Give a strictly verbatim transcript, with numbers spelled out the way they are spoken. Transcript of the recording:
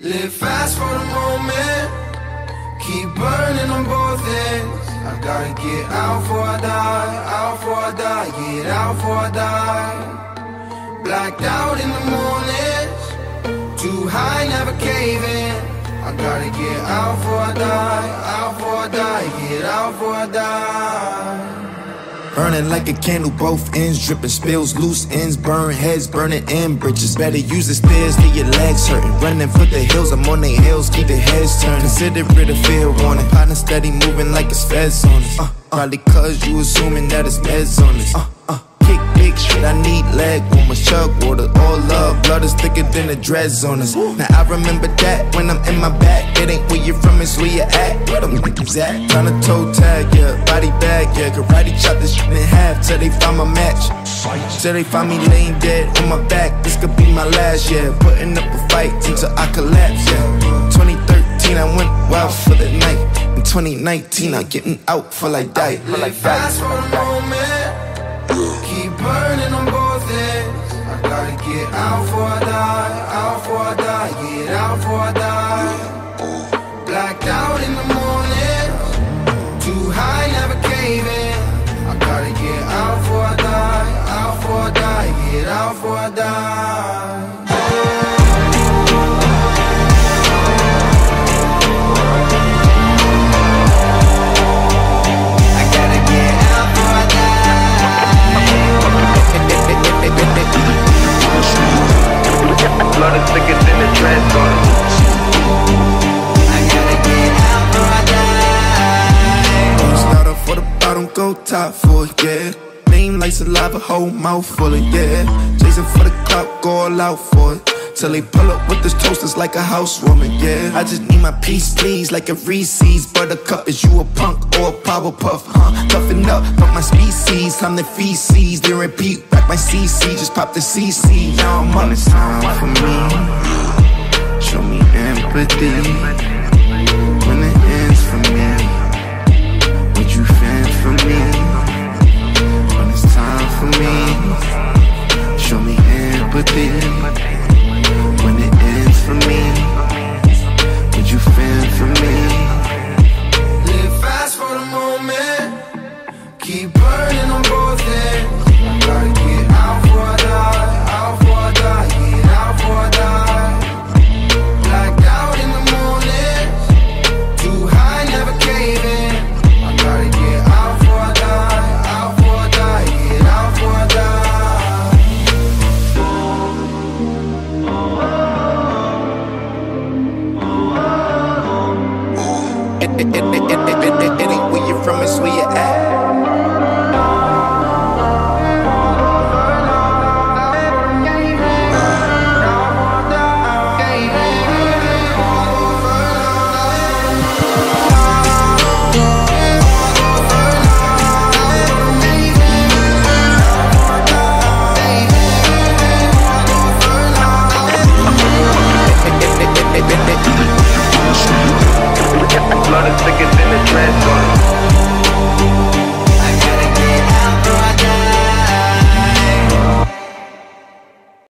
Live fast for the moment, keep burning on both ends. I gotta get out before I die, out before I die, get out before I die. Blacked out in the mornings, too high, never caving. I gotta get out before I die, out before I die, get out before I die. Burning like a candle, both ends dripping, spills, loose ends, burn heads, burning in bridges. Better use the stairs, leave your legs hurting. Running for the hills, I'm on their heels, keep their heads turning. Consider it a fair warning. Partner steady moving like it's feds on us. Uh, uh, probably cause you assuming that it's meds on us. Uh, uh, kick big shit, I need leg warmers, chug water, all love. Blood is thicker than the dreads on us. Now I remember that when I'm in my back. It ain't where you're from, it's where you at. Where them niggas at? Tryna toe tag, yeah, body bag, yeah. Karate chop this shit in half till they find my match. Till they find me laying dead on my back. This could be my last, yeah. Putting up a fight until I collapse, yeah. twenty thirteen, I went wild for the night. In twenty nineteen, I'm getting out for like die. Live fast for the moment, keep burning on both ends. I gotta get out before I die, out before I die, get out before I die. Blacked out in the morning, too high, never caving. I gotta get out before I die, out before I die, get out before I die. Blood is thicker than the dreads on it. I gotta get out before I die. Don't start off for the bottom, go top for it, yeah. Name like saliva, whole mouth full of, yeah. Chasing for the clout, go all out for it. Till they pull up with this toasters like a housewarming, yeah. I just need my peace, please, like a Reese's. Buttercup, is you a punk or a Powerpuff, huh? Toughen up, fuck my species, I'm the feces. Then repeat, back my C C, just pop the C C. Now I'm on this time for me. Show me empathy when it ends for me. Would you fend for me when it's time for me? Show me empathy when it ends for me. Would you fend for me? Live fast for the moment, keep burning on both ends. I gotta get out before I die, out before I die, get out before I die. Blacked out in the mornings, too high, never caving. I gotta get out before I die, out before I die, get out before I die. It, it, it, it, it, it, it, it ain't where you're from, it's where you at.